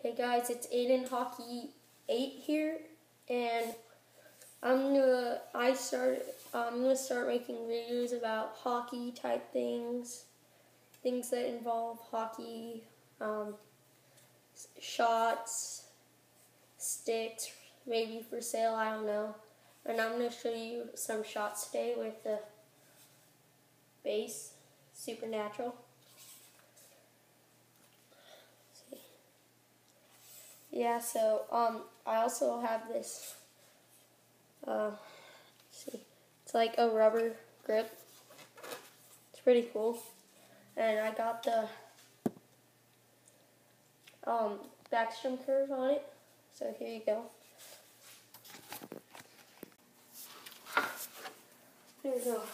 Hey guys, it's Aiden Hockey 8 here, and I'm gonna start making videos about hockey type things that involve hockey, shots, sticks, maybe for sale, I don't know. And I'm gonna show you some shots today with the base, Supernatural. Yeah, so I also have this. Let's see, it's like a rubber grip. It's pretty cool, and I got the backstrom curve on it. So here you go. Here we go.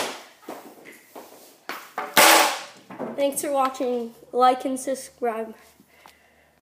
Thanks for watching. Like and subscribe.